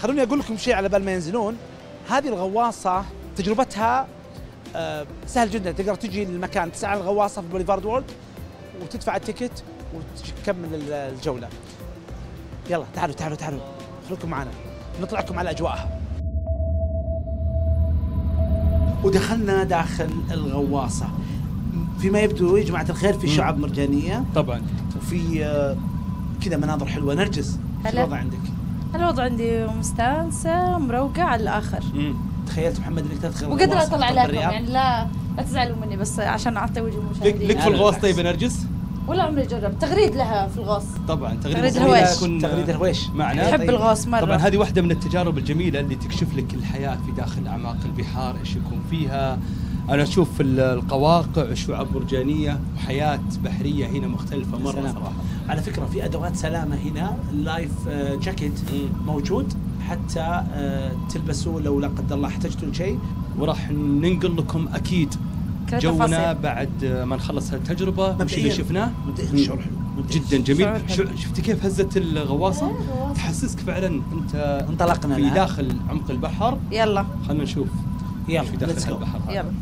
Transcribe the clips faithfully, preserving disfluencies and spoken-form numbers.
خلوني اقول لكم شيء على بال ما ينزلون. هذه الغواصه تجربتها آه سهل جدا، تقدر تجي للمكان تسعى الغواصه في بوليفارد وورلد وتدفع التيكت وتكمل الجوله. يلا تعالوا تعالوا تعالوا خلوكم معنا نطلعكم على اجواءها. ودخلنا داخل الغواصه. فيما يبدو يا جماعه الخير في شعاب مرجانيه طبعا، وفي آه كذا مناظر حلوه. نرجس شو الوضع عندك؟ الوضع عندي مستانسه مروقه على الاخر. امم تخيلت محمد انك تدخل وقدر اطلع لكم يعني، لا لا تزعلوا مني بس عشان اعطي وجه المشاهدين. لك في الغوص طيب يا نرجس؟ ولا عمري جرب. تغريد لها في الغوص. طبعا تغريد تغريد الهويش. تغريد الهويش معنا. تحب الغوص مره. طبعا هذه واحده من التجارب الجميله اللي تكشف لك الحياه في داخل اعماق البحار، ايش يكون فيها. انا اشوف القواقع، شعاب مرجانيه وحياه بحريه هنا مختلفه مره صراحه. على فكره في ادوات سلامه هنا، اللايف جاكيت موجود حتى تلبسوه لو لا قدر الله احتجتوا شيء. وراح ننقل لكم اكيد جونا بعد ما نخلص هالتجربه وش اللي شفناه. مبدئيا شعور حلو جدا جميل. شفتي كيف هزت الغواصه؟ تحسسك فعلا انت انطلقنا في داخل عمق البحر. يلا خلينا نشوف يلا في داخل البحر. يلا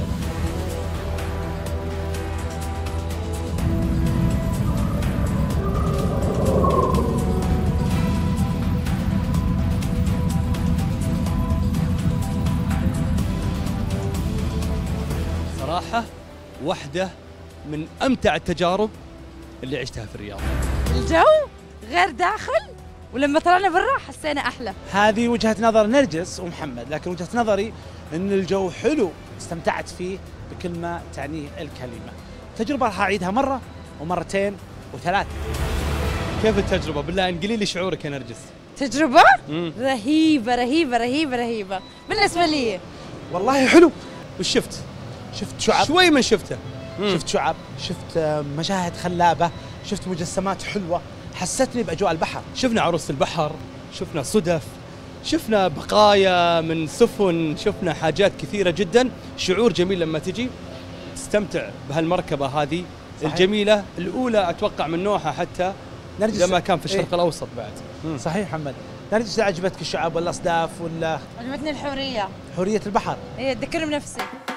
صراحة واحدة من أمتع التجارب اللي عشتها في الرياض. الجو غير داخل، ولما طلعنا برا حسينا أحلى. هذه وجهة نظر نرجس ومحمد، لكن وجهة نظري أن الجو حلو استمتعت فيه بكل ما تعنيه الكلمة. تجربة راح أعيدها مرة ومرتين وثلاث. كيف التجربة؟ بالله انقلي لي شعورك يا نرجس. تجربة مم. رهيبة رهيبة رهيبة رهيبة بالنسبة لي. والله حلو. وش شفت؟ شفت شعاب، شوي من شفته. مم. شفت شعاب، شفت مشاهد خلابة، شفت مجسمات حلوة حستني بأجواء البحر. شفنا عروس البحر، شفنا صدف، شفنا بقايا من سفن، شفنا حاجات كثيرة جدا. شعور جميل لما تجي تستمتع بهالمركبة هذه. صحيح. الجميلة الأولى أتوقع من نوعها حتى لما كان في الشرق إيه؟ الأوسط بعد. مم. صحيح محمد. نرجس عجبتك الشعاب والأصداف ولا؟ عجبتني الحورية، حورية البحر. هي تذكرني بنفسي.